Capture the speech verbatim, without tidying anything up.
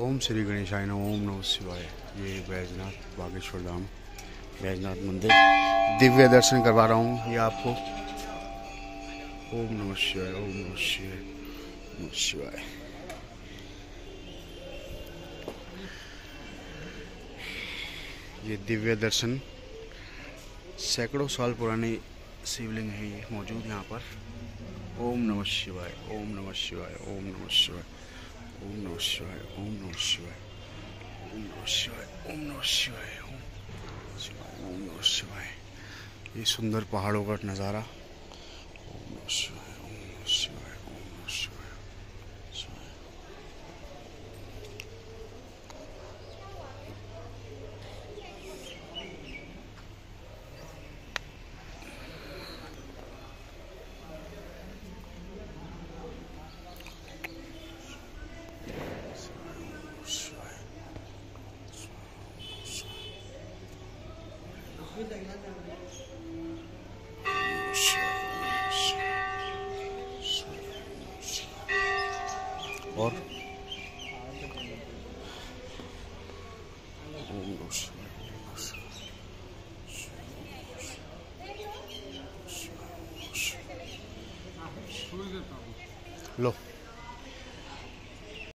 ओम श्री गणेशाय नमः। ओम नमः शिवाय। ये बैजनाथ बागेश्वर धाम बैजनाथ मंदिर दिव्य दर्शन करवा रहा हूँ ये आपको। ओम नमः शिवाय। ओम नमः शिवाय। नमः शिवाय। ये दिव्य दर्शन सैकड़ों साल पुरानी शिवलिंग है ये मौजूद यहाँ पर। ओम नमः शिवाय। ओम नमः शिवाय। ओम नमः शिवाय। ओम नमः शिवाय। ओम नमः शिवाय। ओम नमः शिवाय। ओम नमः शिवाय। ओम शिवाय। ओम नमः शिवाय। ये सुंदर पहाड़ों का नज़ारा। ओम नमः शिवाय। ओम नमः शिवाय। ओम नमः शिवाय। और लो